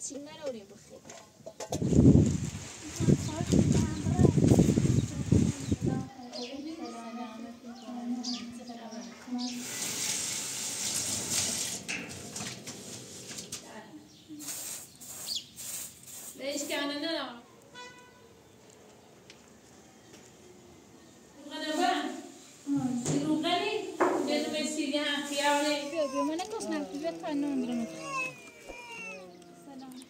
هیچی نروریم بخیر. ليش كان انا Bagaimana kau senang juga kan nondron? Salam.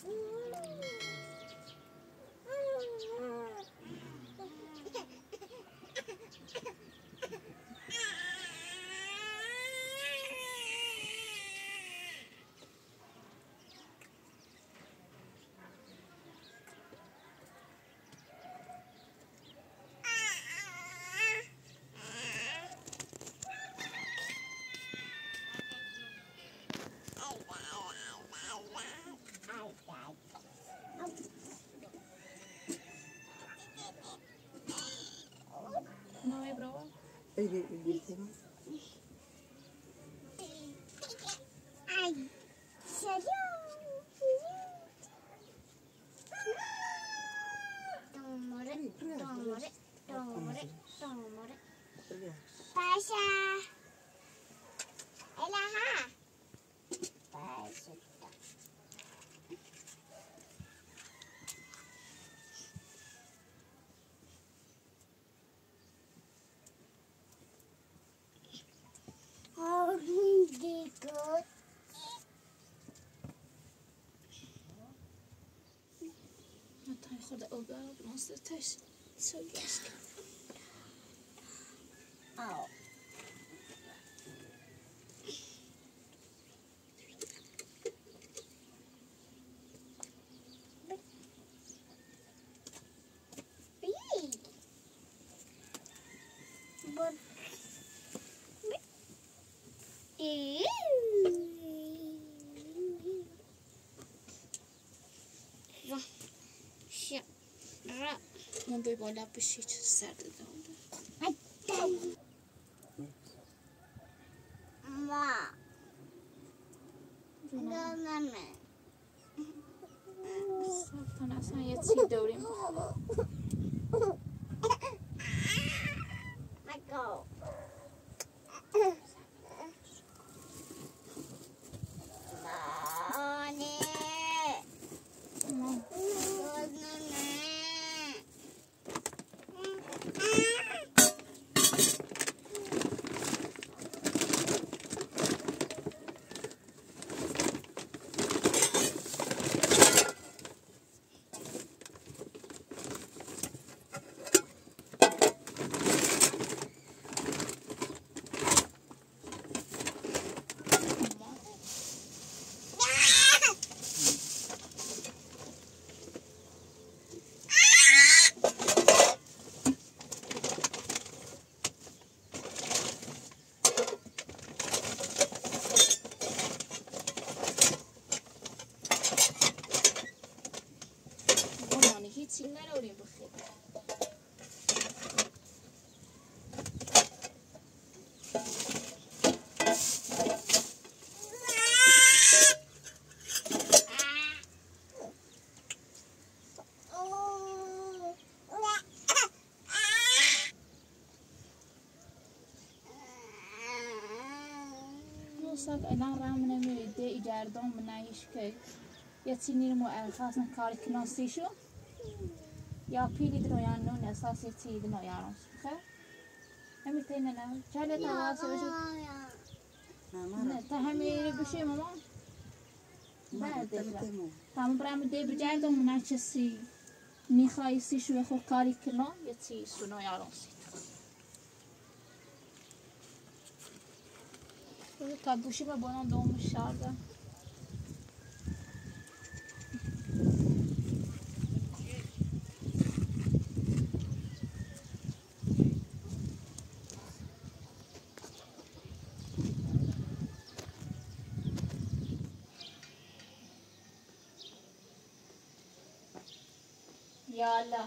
No hay broma. Ay, serio. Tomore. Pasha. Elaha. Pasha. Good. تا خود اوبر ناستش سوگش Ow. Big. But من به بالا بشید سرد داده ما نه سرطان اصلا یه چی داریم نگو هیچی نروریم بخیر نوصل الان رامنا ميدي إجاردون من عيش كي يتسيني مو خاصنا كاري كناسيشو يا بيلي دنو يانون أساسي تي دنو يارون خير همي تينا لا جالي تواصل وشو تهمي بشي ماما بعد تام برام دي بجاردون من عيشسي نيخاي سيشو يخو كاري كنا يتسي سنو يارون تا گوشی با بانم دوم شارده يلا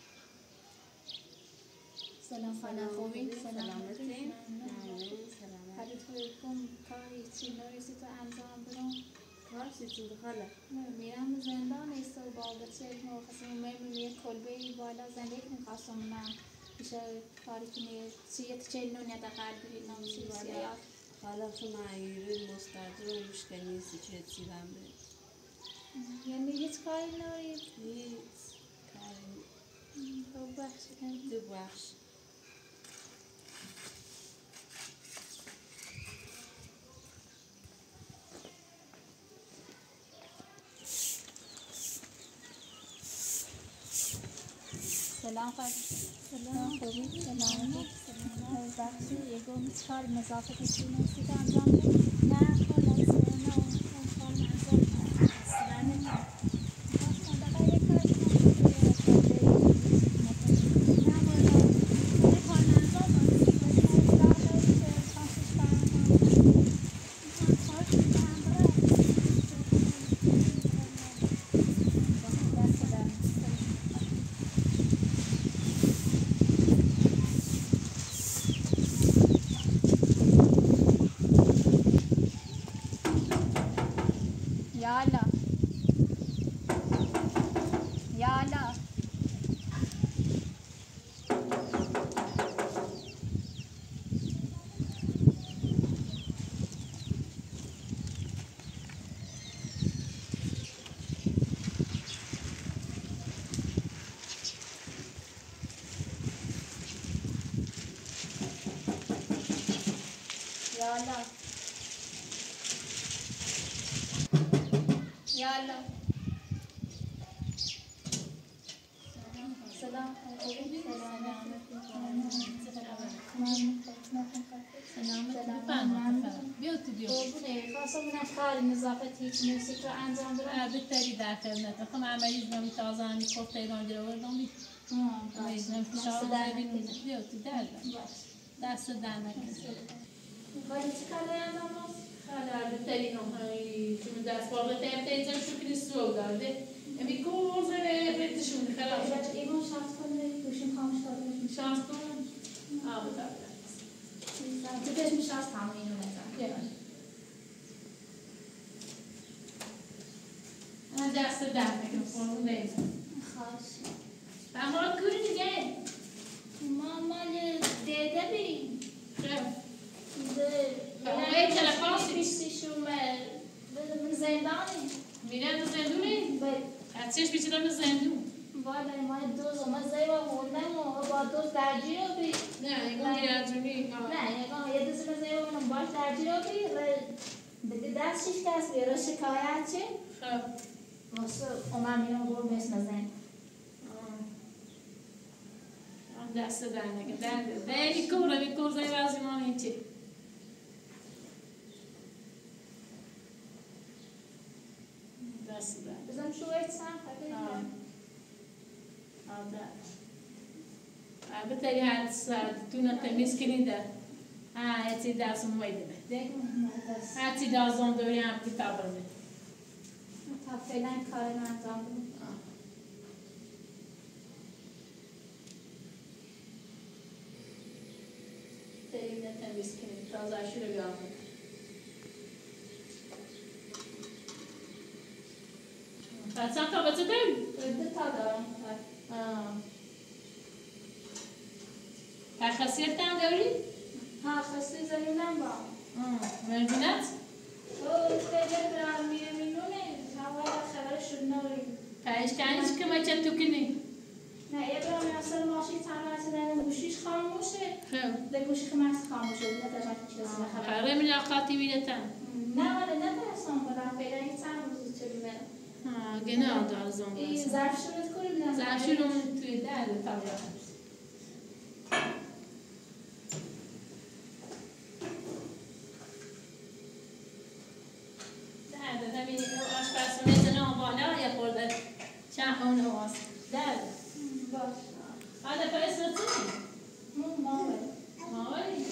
سلام خاله خوبی؟ سلامتی؟ خرید خودتون کاری چی نویسی تو انجام بدم کار چی خاله؟ میرم زندان است و با بچه مرخصی میمونی کلبه بالا زندگی میخواستم من میشه کاری که چیه چه نونی دقیق بگید نامسی سیاه حالا تو معیره مستقر و مشکنیسی چه چی بمده یعنی هیچ کاری نوید هیچ کاری تو بخش تو بخش سلام خواهد سلام خوبی سلام بخشی یکو هیچ کار نظافتی چی نیستی که انجام بدی؟ نه خلاص نه اون کار انجام اصلا يلا يلا يلا يلا سلام بیا تو بیا خواستم بودم کار نظافت هیچ نیستی تو انجام بدم بهتری در خدمت خم عملی زمین تازه همی خفته ایران گیره وردم میزنم فشار ببین بیا تو دست در نکن ولی چی کار انجام بدم؟ خاله بهتری نمایی چون دست باقی تیمتیزم شکری سوگ دارده امی کوزه بهتشون خلاص بچه ایمان شخص کنه گوشیم خاموش کرده شانس کن آب دارده تو بهش میشه از همه اینو نزن من دست در نکن فرمون نیزم خواهش فهمات کوری دیگه ما مال دیده بیم خب باید تلفاسی بیستیشون من زندانی میرم تو زندونه؟ از چش بیچیدم تو زندون باید ما دوز ما زیبا موندم و با دوز درجی رو بی نه ایگون میرجونی نه یه دوز ما زیبا موندم باش درجی رو بی دیگه دستش کس بیاره شکایت چه؟ خب واسه اومم اینو برو مثل زن دست در نگه در کور زای وزی ما هیچی دست در بزن شویت سم خیلی بهتری هر ساعت تو نتمیز کنی ده هاتی دست مویده هاتی دازم دوری هم کتاب بده تا فعلا کار انجام بدم تری نتمیز کنی تازه اشو رو بیام بچه تا بچه داری؟ دو تا دارم خاصیت هم داری؟ ها خسته زمینم با مردونت؟ خیلی برام میمونه هوا خبرشون نوری پایش کنیش که ما چه تو کنی؟ نه یه برام اصلا ماشین تمام شده گوشیش خاموشه خب به گوشی خمس خاموشه دیگه تجربه چیزی نخبر خبر ملاقاتی میدتم نه ولی نترسم بدم فعلا این چند روز چه بیمه گناه دارزم این ظرف شروع کنی بیدم ظرف شروع توی در طبیعت همین آشپزخونه زنان بالا یه خورده چند خونه هاست در باش حالا پا اسمت چی؟ ماوی ماوی؟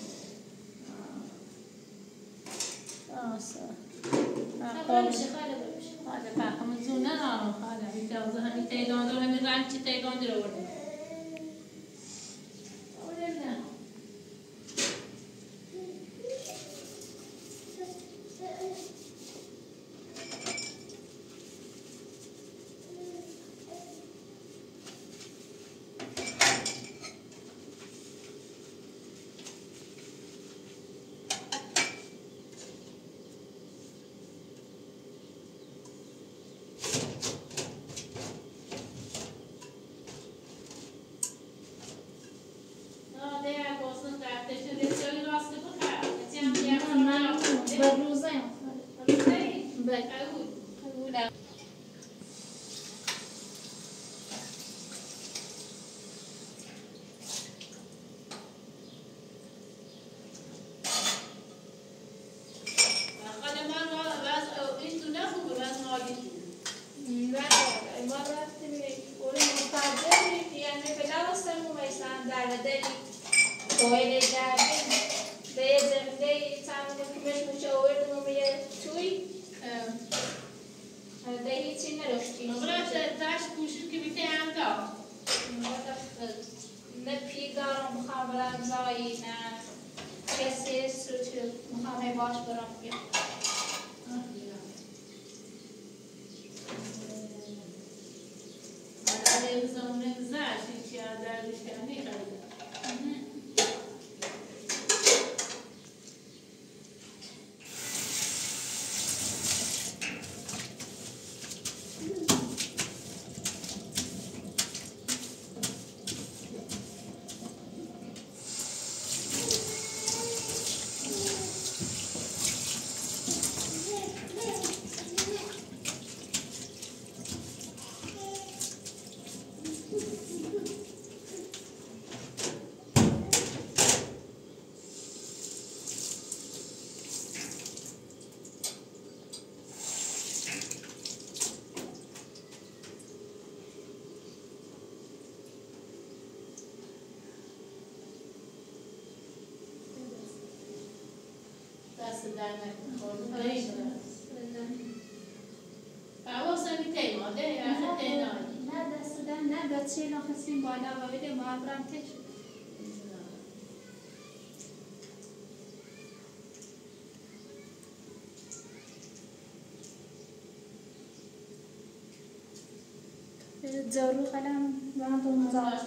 آسا خاله بشه خاله بشه حالا همون زونه نارم خاله بیتازه همین تیدان داره همین رنگ چی تیدان داره ورده قبول. جارو قلم وهم تو مزاج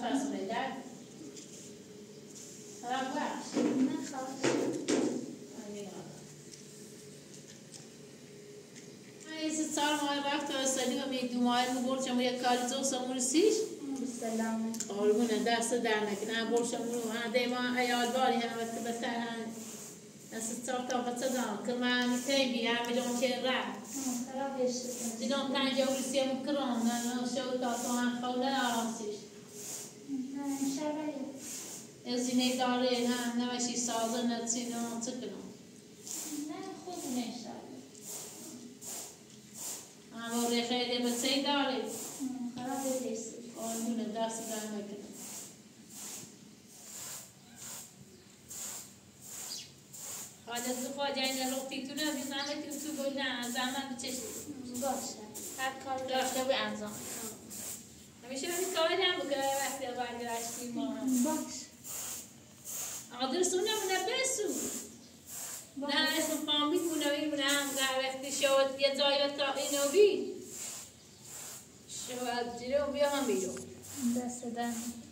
سلام. قربونه دست در نکنه. برشمون و دیما ایال باری هم وقت بتران. دست تا بتدان. کمان تیمی عملون چرا. دیدم تنجا ورسی مکران. نه شو تا هم خوله آرامسیش. ازینه داره نه نمیشی سازه نتینو تکنم. نه خوب نشد. اما رخیده بسیار داره. خراب نیست. قربونه دست در نکنه. حالا زخواجه این لوتی تو نه بیزنه که تو بودن زمان بچشید. باشه. هر کار داشته به انجام. همیشه همین کاری هم بکنه وقتی برگشتیم ما. باش. آدرسونه منه بسو. نه اسم فامیل منوی منه هم وقتی شود یه جایی تا اینو بی. شود جلو بیا هم بیرو. دست دن.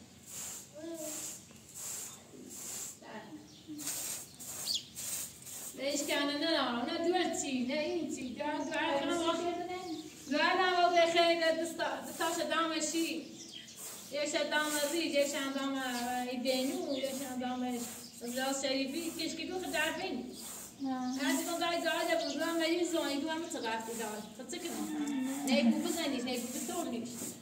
لیش کنه نه دوست چی نه این چی دوام واقع خیلی دستاش دامشی یه شدام ریج یه شدام ایدنو یه شدام زاس شریفی کشکی دو خدار بین هذه كون قاعد قاعدة بروجرام ما يزون يدوا متغاف دار فتسكنا نيبو بزني نيبو بتورني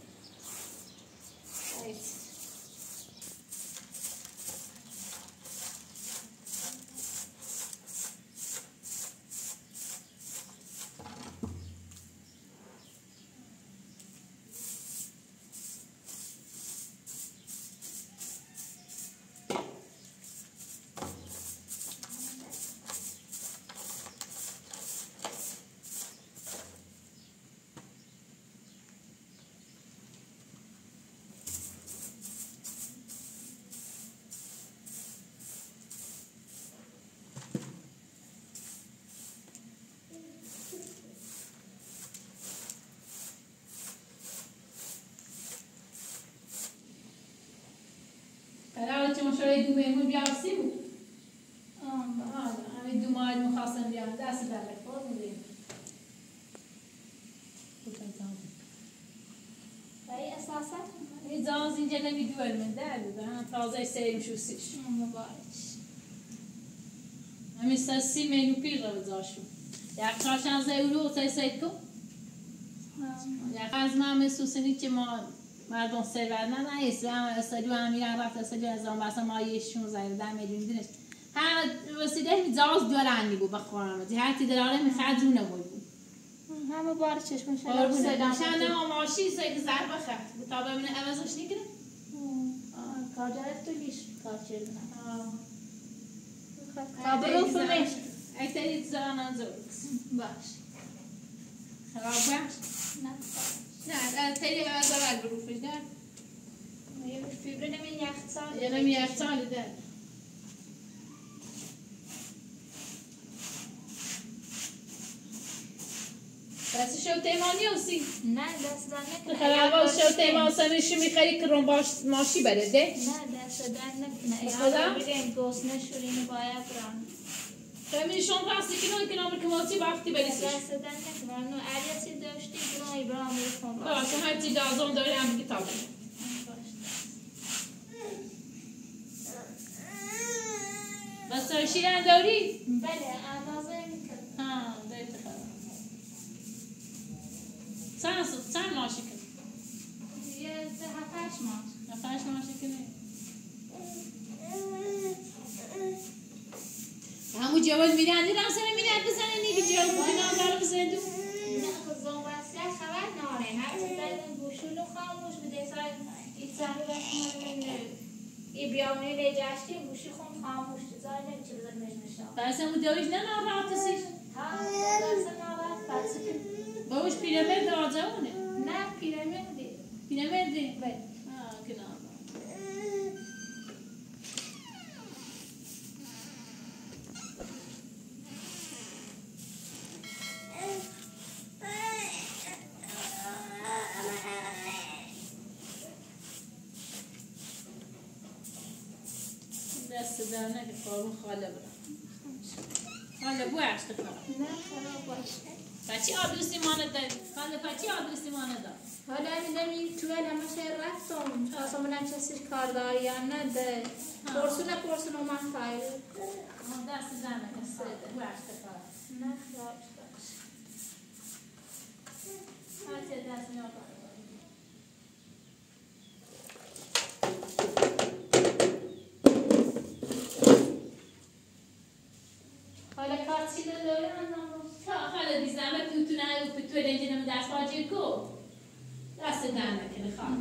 چون شوی دو میمون بیارسی بود. همین دو ماه مخواستم بیارم دست در بخور میدیم. برای اساسا این زاز اینجا نمیدوال من در بود. تازه سریم شوستش. مبارک. همین 30 مینو پیر رو بذاشتم. یک کاشان زیولو سایت کو یک از ما مسوسنی که ما مردم ثروت نه است و هم استادیو هم میرن رفت استادیو از آن واسه ما یه 16 میلیون دینش هم وسیله میزاز دورانی بود بخورم دی هر تی داره میخواد جونه بود همه بار چشمش شان ماشی سه ضرب خرد تا ببینه عوضش نکنه کارجارت تو هیچ کار چیز نه خبرو فهمیش اکتری زنان زوج باش خراب باش نه تری از اول بروفش در یه فیبر نمی یخچال یه نمی یخچال در بس شو تیمانی اوسی نه دست دانه خراب شو تیمان سنشی میخری که رون باش ماشی بره ده نه دست دانه نه خدا؟ یا بگیم گوسنه شورینه باید بران فهمیشون راستی که نوی که ماتی وقتی بریسش دست دانه کنم نو علیتی داشتی برای برام میخون باشه هرچی دازم داری هم بگی تابه بس شیرن داری؟ بله اندازه میکنم ها دیت خراب چند ماشی کن؟ یه 7-8 ماه 7-8 ماشی کنی؟ همون جوال میرندی رمسانه میرند بزنه نیگه جوال بودی نام بزنه دو نه خزان واسه خبر ناره هر چیز داریم گوشولو خاموش بده سای ایتزانی بخونه ای بیامونی لیجاشتی گوشی خون خاموش چیزایی نمیشه بزن مجمشتم بس همون دویش نه ناراحت سیش ها درست ناره بس باوش پیرمرد آجاونه نه پیرمیدی پیرمردی؟ بله که نه دست در نگه کارون خاله برم خاله بو عشق خراب نه خراب باشه بچی آدرسی مانه داد خاله بچی آدرسی مانه داد حالا نمی تو همشه رفتم آسمون هم چسیش کارداری یا نده پرسونه من خواهی دست در نگه بو عشق خراب نه خراب باشه هرچه دست میاد حالا کارچی داره خاله بی زحمت تو نه و تو رنجی نمی دست باجی کو دست در نکنه خاله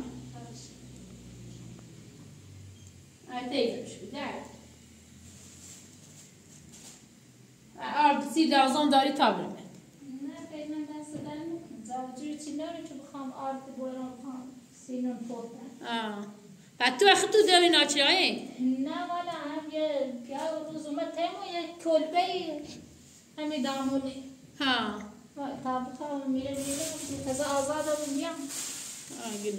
تیزش در آرد لازم داری تابلمه نه فعلا دست در نکن زاوجوری چی داره که بخوام آرد برام بخوام سینون پوتن بعد تو اخی تو داری ناچرایی؟ نه والا هم یه روز اومد تیمو یه کلبه همی دامونی ها تا میره تازه آزاده رو میام گناه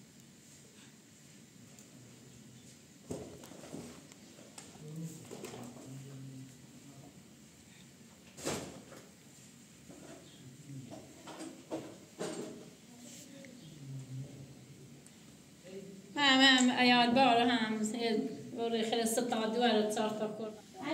هم ایال بار هم وری خیلی ستا دوار چهار تا کن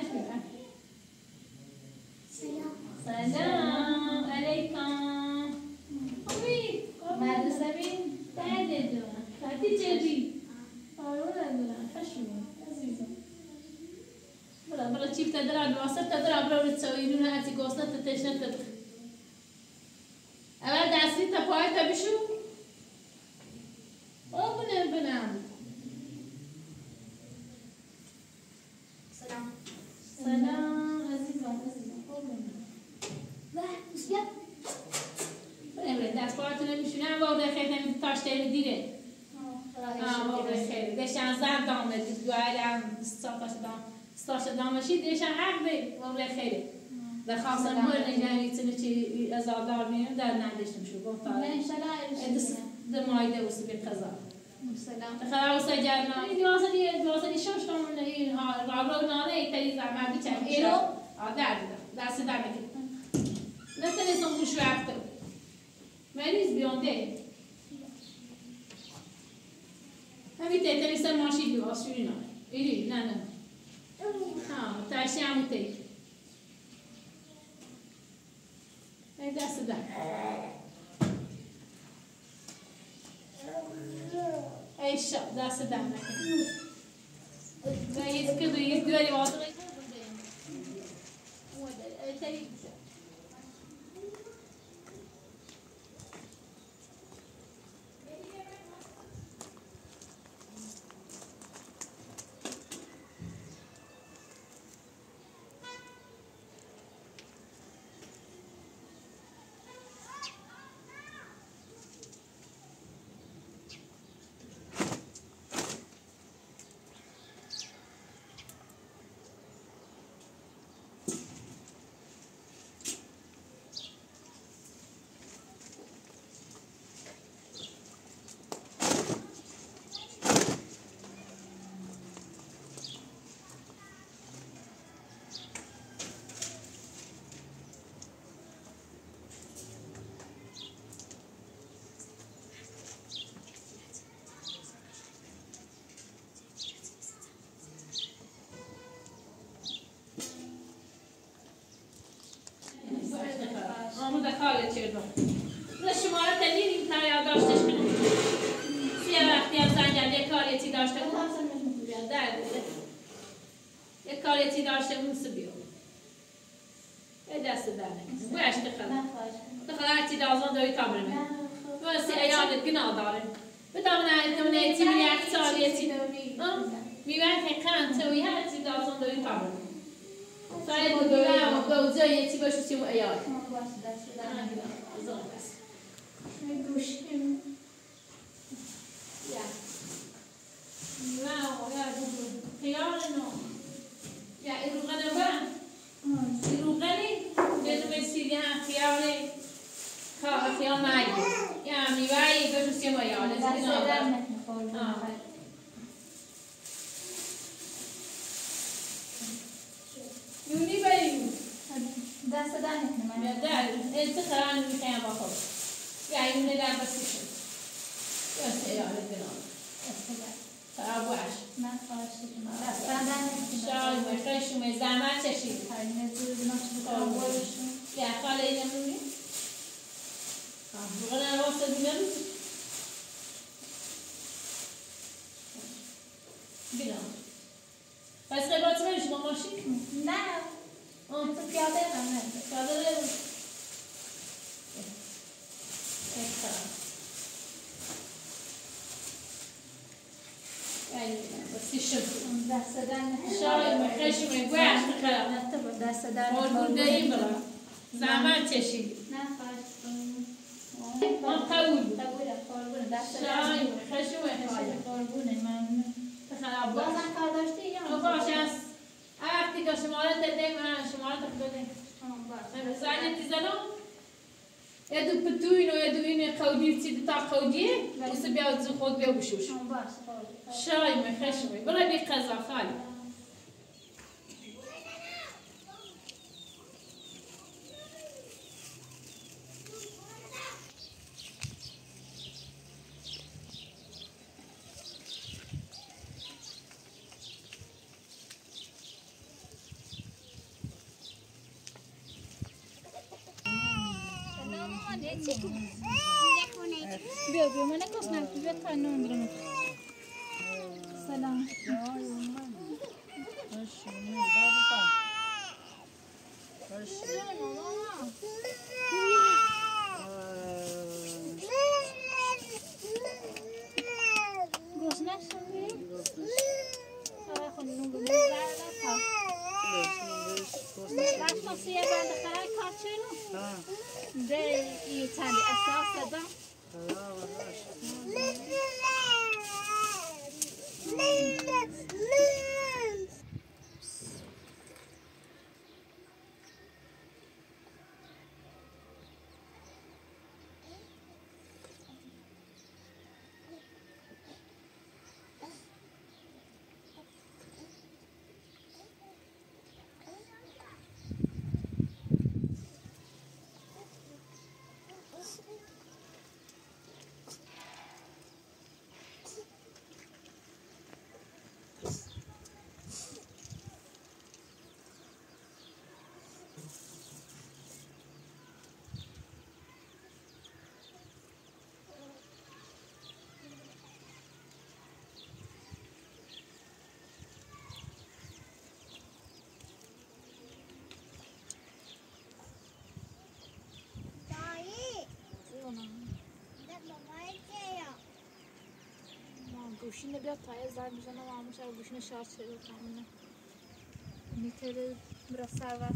سلام علیکم خوبی مدرسه بین بعد دو بعدی جدی آره دارم خشمم عزیزم برا چیپ تدرا واسط تدرا برا تسوينون هاتي قوسنا تتشنت اول دستی تا پای تا بشو او بنام سلام عزیزم دست پایتون نمیشونم وارد خیلی نمی تاشته دیره وارد خیلی دشن زرد دامه دوارم ستاش دامشی دشن حق بی وارد خیلی در خواستم مورد نگهی تنه چی ازادار میم در نداشتم شو گفت نه انشالله در مایده وسی بی قضا سلام خدا واسه جرنا این دوازدی شش تامون این رابرو نانه ایتایی زحمت بچم ایرو در دست در نکید نتونستم گوش رفته مریض بیانده همین تیتری سر ماشی بیو آسوری نانه ایری نه ترشی همون تی ايش داس دامك جايز كده يدوري واطي هو ده تريد دخالت شدم. لشماره تنیری تا یادداشتش کنم. سیاه وقتی از زنگ یک کاریتی داشته بود. درد یک کاریتی داشته بود سبیو. دست درنه. باش دخلت دازان دوی تامرمه. واسه ایالت گناه داره. بدم نه تیمی یک سالیتی. میگن که کن توی هر دازان دوی تامرمه. فاید میگم با جایی باشه سیم ایال. دست دانت نمیاد. انت خران میخوام باخود. یعنی اون در بسیج. یا سیاره بنام. خرابش. من خواهشی ما. دست دانت. شاید میخوایشون مزامات چشید. خیلی مزود نشد. یا خاله نمونی. بقول واسه دیگه. بنام. پس خیلی میشه با ماشین؟ نه. تو پیاده نه. پیاده دست دادن شاید خشم گوش بخرم نه تو دست دادن قربون دهیم برم زحمت چشید نه خواهش من قبول قربون دست شاید خشم قربون من بخرم بازم کار داشتی یا باش است وقتی که شماره دادیم شماره دادیم زنی تیزنم یا دو پتوین و یا دو این قودی تی تا قودیه واسه بیاد زو خود بیا بشوش شاید مخشمی برای بی قضا خالی بیا من نکشنم تو بیاد قانون برم سلام گوشنه شدی؟ خونون بودم رفتم سیه بند خرای کارچینو ده ای چندی اساس دادم گوشی بیاد تا زنگ بزنم آموش اگه گوشی شارژ شده کاملا میتره برا سر وقت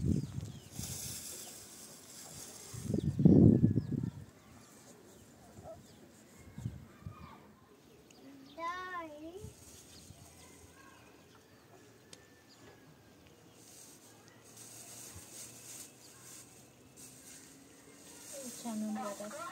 چندون بیاد است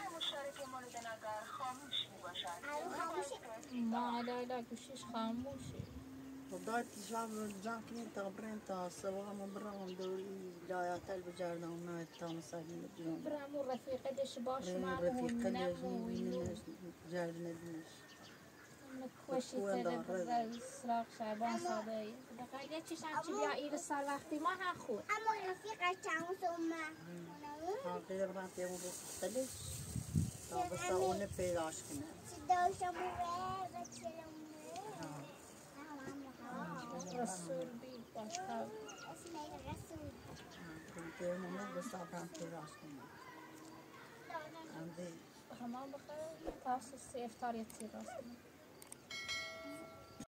ما لا گوشیش خاموشه وضعت الشعب الجاكين تغبرين تا صباح مبرم دوري لا بجاردنا تا مساجين الجنوب برامو رفیقه دش باش رفيق معمول كل جاردنا دنش نکوشی تل سراغ شعبان صادقی دقیقه چیشم چی بیا ایل سال وقتی ما هم خود اما رفیقش چند سومه غير برانتي مو بختلف تا بس اون پیداش کنه صداشو بره بچلمه رسول بی باشتر اسم رسول كنت مو بس برانتي پیداش کنه عندي همان بخیر تاسو سی افتار یتی راست